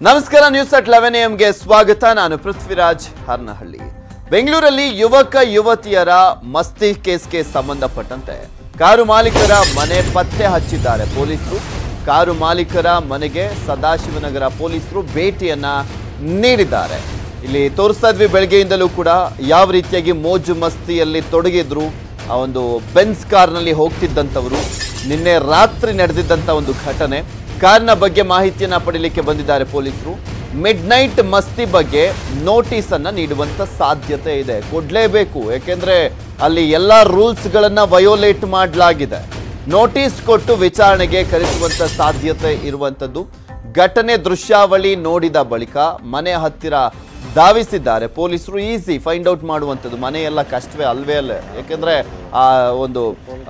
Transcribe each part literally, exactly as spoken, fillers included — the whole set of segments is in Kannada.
ನಮಸ್ಕಾರ ನ್ಯೂಸ್ ಅಟ್ ಲೆವೆನ್ ಎ ಎಂಗೆ ಸ್ವಾಗತ. ನಾನು ಪೃಥ್ವಿರಾಜ್ ಹರ್ನಹಳ್ಳಿ. ಬೆಂಗಳೂರಲ್ಲಿ ಯುವಕ ಯುವತಿಯರ ಮಸ್ತಿ ಕೇಸ್ಗೆ ಸಂಬಂಧಪಟ್ಟಂತೆ ಕಾರು ಮಾಲೀಕರ ಮನೆ ಪತ್ತೆ ಹಚ್ಚಿದ್ದಾರೆ ಪೊಲೀಸರು. ಕಾರು ಮಾಲೀಕರ ಮನೆಗೆ ಸದಾಶಿವನಗರ ಪೊಲೀಸರು ಭೇಟಿಯನ್ನ ನೀಡಿದ್ದಾರೆ. ಇಲ್ಲಿ ತೋರಿಸ್ತಾ ಇದ್ವಿ ಬೆಳಗ್ಗೆಯಿಂದಲೂ ಕೂಡ ಯಾವ ರೀತಿಯಾಗಿ ಮೋಜು ಮಸ್ತಿಯಲ್ಲಿ ತೊಡಗಿದ್ರು. ಆ ಒಂದು ಬೆನ್ಸ್ ಕಾರ್ನಲ್ಲಿ ಹೋಗ್ತಿದ್ದಂಥವರು ನಿನ್ನೆ ರಾತ್ರಿ ನಡೆದಿದ್ದಂಥ ಒಂದು ಘಟನೆ. ಕಾರ್ನ ಬಗ್ಗೆ ಮಾಹಿತಿಯನ್ನ ಪಡೆಯಲಿಕ್ಕೆ ಬಂದಿದ್ದಾರೆ ಪೊಲೀಸರು. ಮಿಡ್ ನೈಟ್ ಮಸ್ತಿ ಬಗ್ಗೆ ನೋಟಿಸ್ ಅನ್ನ ನೀಡುವಂತ ಸಾಧ್ಯತೆ ಇದೆ, ಕೊಡ್ಲೇಬೇಕು. ಯಾಕೆಂದ್ರೆ ಅಲ್ಲಿ ಎಲ್ಲಾ ರೂಲ್ಸ್ ಗಳನ್ನ ವಯೋಲೇಟ್ ಮಾಡಲಾಗಿದೆ. ನೋಟಿಸ್ ಕೊಟ್ಟು ವಿಚಾರಣೆಗೆ ಕರೆಸುವಂತ ಸಾಧ್ಯತೆ ಇರುವಂತದ್ದು. ಘಟನೆ ದೃಶ್ಯಾವಳಿ ನೋಡಿದ ಬಳಿಕ ಮನೆ ಹತ್ತಿರ ಧಾವಿಸಿದ್ದಾರೆ ಪೊಲೀಸರು. ಈಸಿ ಫೈಂಡ್ ಔಟ್ ಮಾಡುವಂಥದ್ದು. ಮನೆಯೆಲ್ಲ ಕಷ್ಟವೇ ಅಲ್ವೇ ಅಲ್ಲ. ಯಾಕೆಂದ್ರೆ ಆ ಒಂದು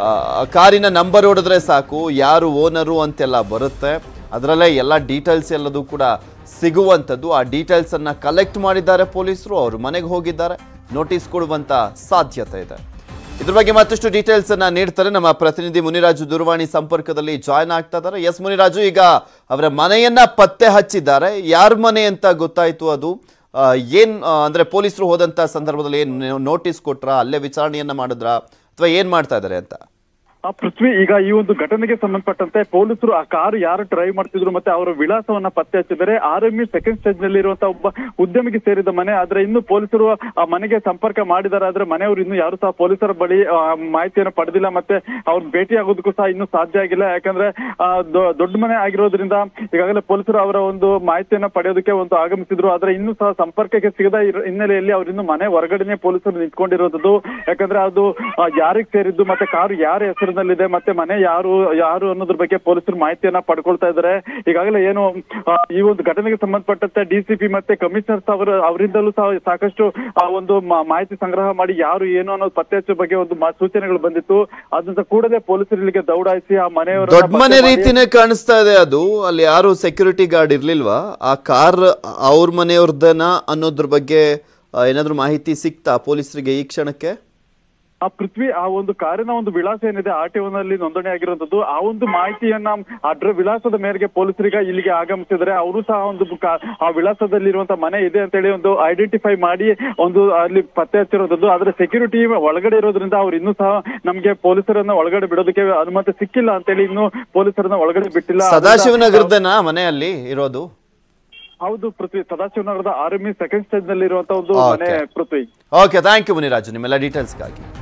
ಕಾರಿನ ನಂಬರ್ ಹೊಡೆದ್ರೆ ಸಾಕು, ಯಾರು ಓನರು ಅಂತೆಲ್ಲ ಬರುತ್ತೆ. ಅದರಲ್ಲೇ ಎಲ್ಲ ಡೀಟೇಲ್ಸ್ ಎಲ್ಲದೂ ಕೂಡ ಸಿಗುವಂಥದ್ದು. ಆ ಡೀಟೇಲ್ಸ್ ಅನ್ನ ಕಲೆಕ್ಟ್ ಮಾಡಿದ್ದಾರೆ ಪೊಲೀಸರು. ಅವರು ಮನೆಗೆ ಹೋಗಿದ್ದಾರೆ. ನೋಟಿಸ್ ಕೊಡುವಂತ ಸಾಧ್ಯತೆ ಇದೆ. ಇದ್ರ ಬಗ್ಗೆ ಮತ್ತಷ್ಟು ಡೀಟೇಲ್ಸ್ ಅನ್ನ ನೀಡ್ತಾರೆ ನಮ್ಮ ಪ್ರತಿನಿಧಿ ಮುನಿರಾಜು. ದೂರವಾಣಿ ಸಂಪರ್ಕದಲ್ಲಿ ಜಾಯ್ನ್ ಆಗ್ತಾ ಇದ್ದಾರೆ. ಎಸ್ ಮುನಿರಾಜು, ಈಗ ಅವರ ಮನೆಯನ್ನ ಪತ್ತೆ ಹಚ್ಚಿದ್ದಾರೆ. ಯಾರ ಮನೆ ಅಂತ ಗೊತ್ತಾಯ್ತು? ಅದು ಏನ್ ಅಂದ್ರೆ ಪೊಲೀಸರು ಹೋದಂತ ಸಂದರ್ಭದಲ್ಲಿ ಏನ್ ನೋಟಿಸ್ ಕೊಟ್ರ, ಅಲ್ಲೇ ವಿಚಾರಣೆಯನ್ನ ಮಾಡಿದ್ರ, ಅಥವಾ ಏನ್ ಮಾಡ್ತಾ ಇದಾರೆ ಅಂತ? ಆ ಪೃಥ್ವಿ, ಈಗ ಈ ಒಂದು ಘಟನೆಗೆ ಸಂಬಂಧಪಟ್ಟಂತೆ ಪೊಲೀಸರು ಆ ಕಾರು ಯಾರು ಡ್ರೈವ್ ಮಾಡ್ತಿದ್ರು ಮತ್ತೆ ಅವರ ವಿಳಾಸವನ್ನ ಪತ್ತೆ ಹಚ್ಚಿದ್ದಾರೆ. R M E second stage ನಲ್ಲಿ ಇರುವಂತಹ ಒಬ್ಬ ಉದ್ಯಮಿಗೆ ಸೇರಿದ ಮನೆ. ಆದ್ರೆ ಇನ್ನು ಪೊಲೀಸರು ಆ ಮನೆಗೆ ಸಂಪರ್ಕ ಮಾಡಿದ್ದಾರೆ. ಆದ್ರೆ ಮನೆಯವರು ಇನ್ನು ಯಾರು ಸಹ ಪೊಲೀಸರ ಬಳಿ ಮಾಹಿತಿಯನ್ನು ಪಡೆದಿಲ್ಲ. ಮತ್ತೆ ಅವ್ರ ಭೇಟಿ ಆಗೋದಕ್ಕೂ ಸಹ ಇನ್ನೂ ಸಾಧ್ಯ ಆಗಿಲ್ಲ. ಯಾಕಂದ್ರೆ ದೊಡ್ಡ ಮನೆ ಆಗಿರೋದ್ರಿಂದ ಈಗಾಗಲೇ ಪೊಲೀಸರು ಅವರ ಒಂದು ಮಾಹಿತಿಯನ್ನ ಪಡೆಯೋದಕ್ಕೆ ಒಂದು ಆಗಮಿಸಿದ್ರು. ಆದ್ರೆ ಇನ್ನೂ ಸಹ ಸಂಪರ್ಕಕ್ಕೆ ಸಿಗದ ಹಿನ್ನೆಲೆಯಲ್ಲಿ ಅವ್ರಿನ್ನು ಮನೆ ಹೊರಗಡೆನೆ ಪೊಲೀಸರು ನಿಂತ್ಕೊಂಡಿರೋದು. ಯಾಕಂದ್ರೆ ಅದು ಯಾರಿಗೆ ಸೇರಿದ್ದು ಮತ್ತೆ ಕಾರು ಯಾರ ಹೆಸರು ಿದೆ ಮತ್ತೆ ಮನೆ ಯಾರು ಯಾರು ಅನ್ನೋದ್ರ ಬಗ್ಗೆ ಪೊಲೀಸರು ಮಾಹಿತಿಯನ್ನ ಪಡ್ಕೊಳ್ತಾ ಇದ್ದಾರೆ. ಈಗಾಗಲೇ ಏನು ಈ ಒಂದು ಘಟನೆಗೆ ಸಂಬಂಧಪಟ್ಟಂತೆ ಡಿಸಿಪಿ ಮತ್ತೆ ಕಮಿಷನರ್ ಅವರು ಅವರಿಂದಲೂ ಸಹ ಸಾಕಷ್ಟು ಆ ಒಂದು ಮಾಹಿತಿ ಸಂಗ್ರಹ ಮಾಡಿ ಯಾರು ಏನು ಅನ್ನೋದು ಪತ್ತೆ ಹಚ್ಚೋ ಬಗ್ಗೆ ಒಂದು ಸೂಚನೆಗಳು ಬಂದಿತ್ತು. ಅದನ್ನ ಕೂಡಲೇ ಪೊಲೀಸರು ಇಲ್ಲಿಗೆ ದೌಡಾಯಿಸಿ ಆ ಮನೆಯವರ ದೊಡ್ಡ ಮನೆ ರೀತಿನೇ ಕಾಣಿಸ್ತಾ ಇದೆ. ಅದು ಅಲ್ಲಿ ಯಾರು ಸೆಕ್ಯೂರಿಟಿ ಗಾರ್ಡ್ ಇರ್ಲಿಲ್ವಾ? ಆ ಕಾರ್ ಅವ್ರ ಮನೆಯವ್ರದನ ಅನ್ನೋದ್ರ ಬಗ್ಗೆ ಏನಾದ್ರು ಮಾಹಿತಿ ಸಿಕ್ತಾ ಪೊಲೀಸರಿಗೆ ಈ ಕ್ಷಣಕ್ಕೆ? ಆ ಪೃಥ್ವಿ, ಆ ಒಂದು ಕಾರಿನ ಒಂದು ವಿಳಾಸ ಏನಿದೆ ಆರ್ ಟಿ ಒ ನಲ್ಲಿ ನೋಂದಣಿ ಆಗಿರುವಂತದ್ದು, ಆ ಒಂದು ಮಾಹಿತಿಯನ್ನ ಅದ್ರ ವಿಳಾಸದ ಮೇರೆಗೆ ಪೊಲೀಸರಿಗೆ ಇಲ್ಲಿಗೆ ಆಗಮಿಸಿದ್ರೆ ಅವರು ಸಹ ಒಂದು ಆ ವಿಳಾಸದಲ್ಲಿರುವಂತಹ ಮನೆ ಇದೆ ಅಂತ ಹೇಳಿ ಒಂದು ಐಡೆಂಟಿಫೈ ಮಾಡಿ ಒಂದು ಅಲ್ಲಿ ಪತ್ತೆ ಹಚ್ಚಿರೋದು. ಆದ್ರೆ ಸೆಕ್ಯೂರಿಟಿ ಒಳಗಡೆ ಇರೋದ್ರಿಂದ ಅವ್ರು ಇನ್ನೂ ಸಹ ನಮ್ಗೆ ಪೊಲೀಸರನ್ನ ಒಳಗಡೆ ಬಿಡೋದಕ್ಕೆ ಅನುಮತಿ ಸಿಕ್ಕಿಲ್ಲ ಅಂತೇಳಿ ಇನ್ನು ಪೊಲೀಸರನ್ನ ಒಳಗಡೆ ಬಿಟ್ಟಿಲ್ಲ. ಸದಾಶಿವನಗರದನ ಮನೆಯಲ್ಲಿ ಇರೋದು? ಹೌದು ಪೃಥ್ವಿ, ಸದಾಶಿವನಗರದ R M E second stage ನಲ್ಲಿ ಇರುವಂತಹ ಒಂದು ಮನೆ Prithvi. Okay, thank you Muniraju ನಿಮ್ಮೆಲ್ಲ ಡೀಟೇಲ್ಸ್ಗಾಗಿ.